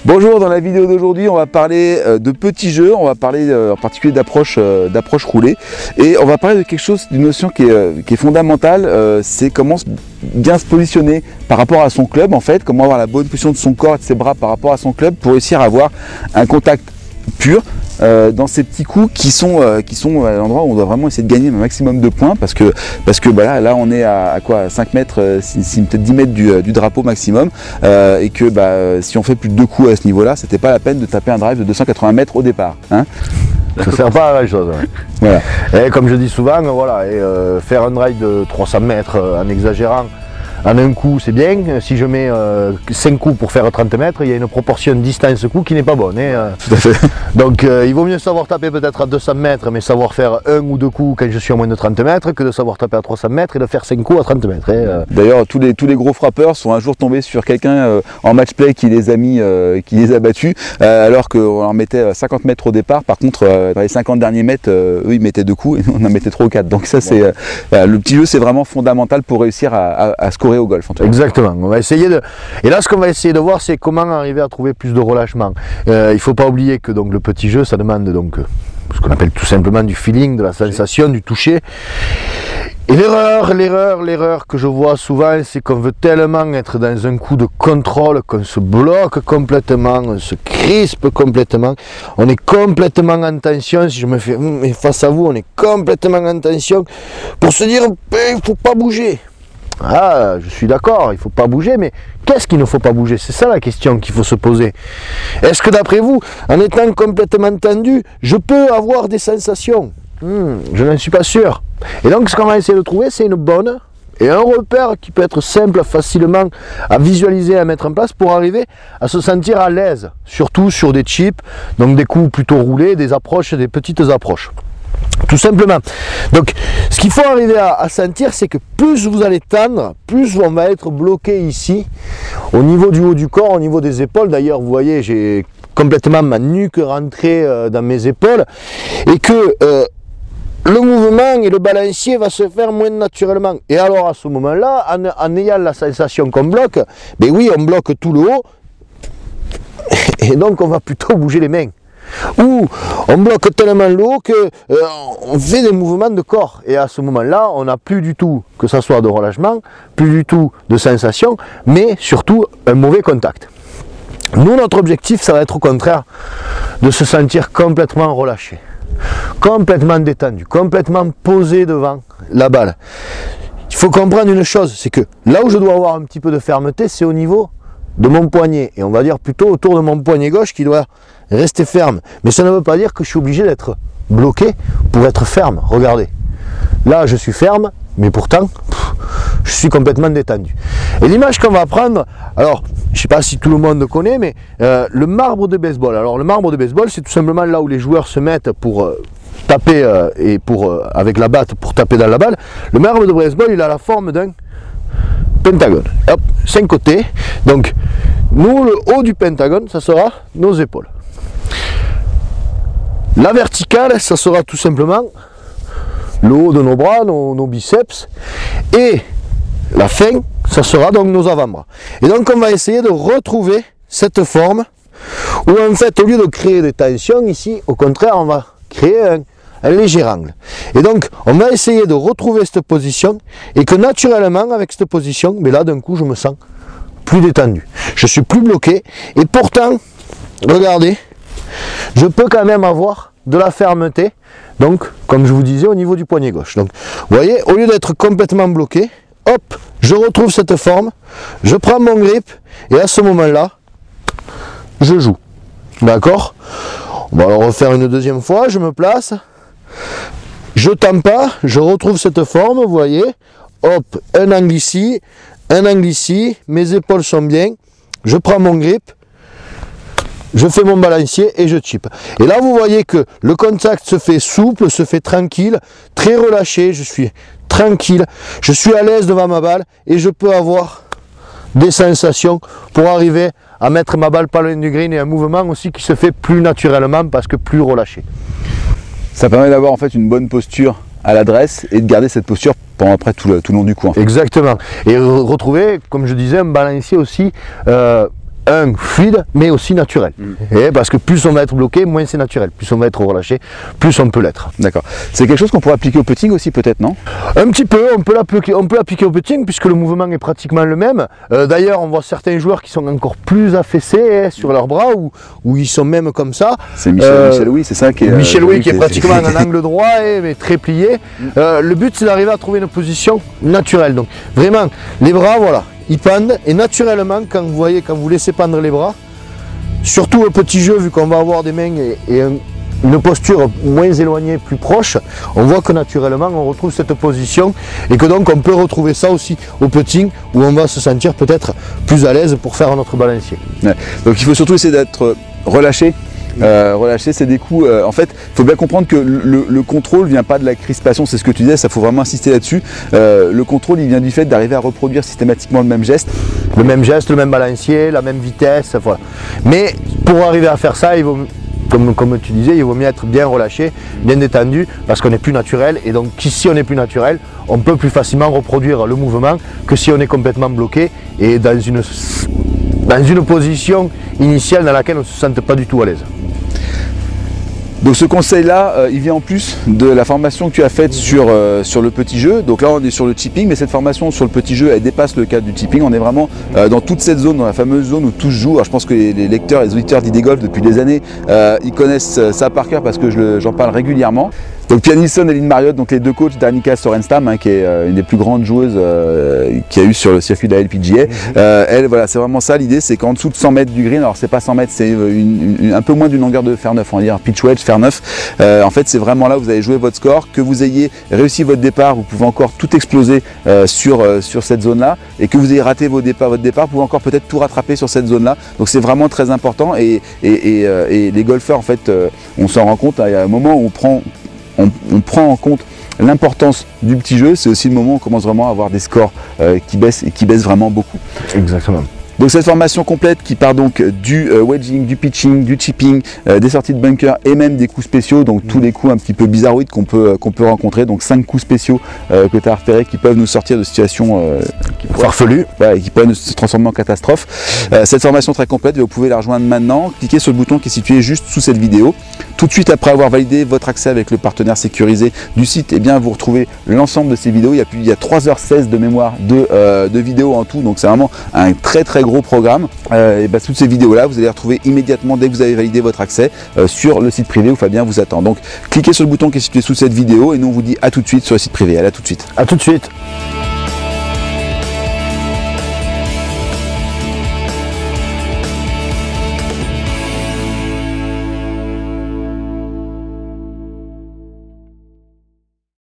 Bonjour, dans la vidéo d'aujourd'hui on va parler de petits jeux, on va parler en particulier d'approche roulée et on va parler de quelque chose, d'une notion qui est fondamentale, c'est comment bien se positionner par rapport à son club en fait, comment avoir la bonne position de son corps et de ses bras par rapport à son club pour réussir à avoir un contact pur dans ces petits coups qui sont à l'endroit où on doit vraiment essayer de gagner un maximum de points parce que bah là on est à quoi, 5 mètres, si peut-être 10 mètres du drapeau maximum et que si on fait plus de 2 coups à ce niveau là, c'était pas la peine de taper un drive de 280 mètres au départ, hein. Ça sert pas à la même chose, ouais. Voilà. Et comme je dis souvent, voilà, faire un drive de 300 mètres en exagérant en un coup c'est bien. Si je mets 5 coups pour faire 30 mètres, il y a une proportion distance-coup qui n'est pas bonne, hein. Tout à fait. Donc il vaut mieux savoir taper peut-être à 200 mètres mais savoir faire 1 ou 2 coups quand je suis à moins de 30 mètres que de savoir taper à 300 mètres et de faire 5 coups à 30 mètres, hein. D'ailleurs tous les gros frappeurs sont un jour tombés sur quelqu'un en match play qui les a battus alors qu'on leur mettait 50 mètres au départ. Par contre dans les 50 derniers mètres, eux ils mettaient 2 coups et nous on en mettait 3 ou 4. Donc ça c'est le petit jeu, c'est vraiment fondamental pour réussir à scorer au golf en tout cas. Exactement, on va essayer de... Et là ce qu'on va essayer de voir, c'est comment arriver à trouver plus de relâchement. Il ne faut pas oublier que donc, le petit jeu, ça demande donc ce qu'on appelle tout simplement du feeling, de la sensation, du toucher. Et l'erreur que je vois souvent, c'est qu'on veut tellement être dans un coup de contrôle qu'on se bloque complètement, on se crispe complètement, on est complètement en tension. Si je me fais face à vous, on est complètement en tension pour se dire il ne faut pas bouger. Ah, je suis d'accord, il ne faut pas bouger, mais qu'est-ce qu'il ne faut pas bouger? C'est ça la question qu'il faut se poser. Est-ce que d'après vous, en étant complètement tendu, je peux avoir des sensations? Je n'en suis pas sûr. Et donc ce qu'on va essayer de trouver, c'est une bonne et un repère qui peut être simple, facilement à visualiser, à mettre en place pour arriver à se sentir à l'aise, surtout sur des chips, donc des coups plutôt roulés, des approches, des petites approches. Tout simplement. Donc ce qu'il faut arriver à sentir, c'est que plus vous allez tendre, plus on va être bloqué ici au niveau du haut du corps, au niveau des épaules. D'ailleurs vous voyez, j'ai complètement ma nuque rentrée dans mes épaules et que le mouvement et le balancier va se faire moins naturellement. Et alors à ce moment là, en ayant la sensation qu'on bloque, ben oui, on bloque tout le haut et donc on va plutôt bouger les mains. Ou on bloque tellement le haut qu'on fait des mouvements de corps. Et à ce moment-là, on n'a plus du tout, que ce soit de relâchement, plus du tout de sensation, mais surtout un mauvais contact. Nous, notre objectif, ça va être au contraire de se sentir complètement relâché, complètement détendu, complètement posé devant la balle. Il faut comprendre une chose, c'est que là où je dois avoir un petit peu de fermeté, c'est au niveau de mon poignet, et on va dire plutôt autour de mon poignet gauche qui doit rester ferme. Mais ça ne veut pas dire que je suis obligé d'être bloqué pour être ferme. Regardez, là je suis ferme, mais pourtant je suis complètement détendu. Et l'image qu'on va prendre, alors je ne sais pas si tout le monde connaît, mais le marbre de baseball. Alors le marbre de baseball, c'est tout simplement là où les joueurs se mettent pour taper et avec la batte pour taper dans la balle. Le marbre de baseball, il a la forme d'un pentagone. Hop, 5 côtés. Donc nous, le haut du pentagone, ça sera nos épaules. La verticale, ça sera tout simplement le haut de nos bras, nos biceps. Et la fin, ça sera donc nos avant-bras. Et donc on va essayer de retrouver cette forme où en fait, au lieu de créer des tensions ici, au contraire, on va créer un léger angle. Et donc on va essayer de retrouver cette position et que naturellement avec cette position, mais là d'un coup je me sens plus détendu, je suis plus bloqué et pourtant regardez, je peux quand même avoir de la fermeté, donc comme je vous disais au niveau du poignet gauche. Donc vous voyez, au lieu d'être complètement bloqué, hop, je retrouve cette forme, je prends mon grip et à ce moment là je joue. D'accord, on va le refaire une deuxième fois. Je me place, je tends pas, je retrouve cette forme, vous voyez, hop, un angle ici, mes épaules sont bien, je prends mon grip, je fais mon balancier et je chip. Et là vous voyez que le contact se fait souple, se fait tranquille, très relâché, je suis tranquille, je suis à l'aise devant ma balle et je peux avoir des sensations pour arriver à mettre ma balle pas loin du green et un mouvement aussi qui se fait plus naturellement parce que plus relâché. Ça permet d'avoir en fait une bonne posture à l'adresse et de garder cette posture pendant après tout le long du coup. En fait. Exactement. Et retrouver, comme je disais, un balancier aussi fluide, mais aussi naturel. Et parce que plus on va être bloqué, moins c'est naturel. Plus on va être relâché, plus on peut l'être. D'accord. C'est quelque chose qu'on pourrait appliquer au putting aussi peut-être, non? Un petit peu, on peut l'appliquer au putting puisque le mouvement est pratiquement le même. D'ailleurs, on voit certains joueurs qui sont encore plus affaissés sur leurs bras ou ils sont même comme ça. C'est Michel Louis, c'est ça qui est... Michel Louis qui est pratiquement en angle droit, mais très plié. Le but, c'est d'arriver à trouver une position naturelle. Donc vraiment, les bras, voilà, ils pendent et naturellement, quand vous laissez pendre les bras, surtout au petit jeu, vu qu'on va avoir des mains et une posture moins éloignée, plus proche, on voit que naturellement on retrouve cette position et que donc on peut retrouver ça aussi au putting où on va se sentir peut-être plus à l'aise pour faire notre balancier. Ouais. Donc il faut surtout essayer d'être relâché. Relâcher, c'est des coups. En fait, il faut bien comprendre que le contrôle vient pas de la crispation, c'est ce que tu disais, ça faut vraiment insister là-dessus. Le contrôle, il vient du fait d'arriver à reproduire systématiquement le même geste. Le même geste, le même balancier, la même vitesse, voilà. Mais pour arriver à faire ça, il vaut, comme tu disais, il vaut mieux être bien relâché, bien détendu, parce qu'on est plus naturel. Et donc, si on est plus naturel, on peut plus facilement reproduire le mouvement que si on est complètement bloqué et dans une position initiale dans laquelle on ne se sente pas du tout à l'aise. Donc ce conseil-là, il vient en plus de la formation que tu as faite sur le petit jeu. Donc là, on est sur le chipping, mais cette formation sur le petit jeu, elle dépasse le cadre du chipping. On est vraiment dans toute cette zone, dans la fameuse zone où tous jouent. Alors, je pense que les lecteurs et les auditeurs d'ID Golf depuis des années, ils connaissent ça par cœur parce que j'en parle régulièrement. Donc Pia Nilsson et Lynn Marriott, donc les deux coachs d'Annika Sorenstam, qui est une des plus grandes joueuses qu'il y a eu sur le circuit de la LPGA. Elle, voilà, c'est vraiment ça l'idée, c'est qu'en dessous de 100 mètres du green, alors c'est pas 100 mètres, c'est un peu moins d'une longueur de fer 9, on va dire pitch wedge, fer 9. En fait, c'est vraiment là où vous allez jouer votre score, que vous ayez réussi votre départ, vous pouvez encore tout exploser sur cette zone-là, et que vous ayez raté votre départ, vous pouvez encore peut-être tout rattraper sur cette zone-là. Donc c'est vraiment très important, et les golfeurs, en fait, on s'en rend compte, il y a un moment où on prend en compte l'importance du petit jeu, c'est aussi le moment où on commence vraiment à avoir des scores qui baissent et qui baissent vraiment beaucoup. Exactement. Donc cette formation complète qui part donc du wedging, du pitching, du chipping, des sorties de bunker et même des coups spéciaux, donc tous les coups un petit peu bizarroïdes qu'on peut rencontrer, donc 5 coups spéciaux que tu as repérés qui peuvent nous sortir de situations farfelues, et qui peuvent se transformer en catastrophe. Cette formation très complète, vous pouvez la rejoindre maintenant, cliquez sur le bouton qui est situé juste sous cette vidéo. Tout de suite après avoir validé votre accès avec le partenaire sécurisé du site, eh bien vous retrouvez l'ensemble de ces vidéos. Il y a 3h16 de mémoire de vidéos en tout, donc c'est vraiment un très gros programme. Et toutes ces vidéos là vous allez les retrouver immédiatement dès que vous avez validé votre accès sur le site privé où Fabien vous attend. Donc cliquez sur le bouton qui est situé sous cette vidéo et nous on vous dit à tout de suite sur le site privé. Allez, à tout de suite. À tout de suite.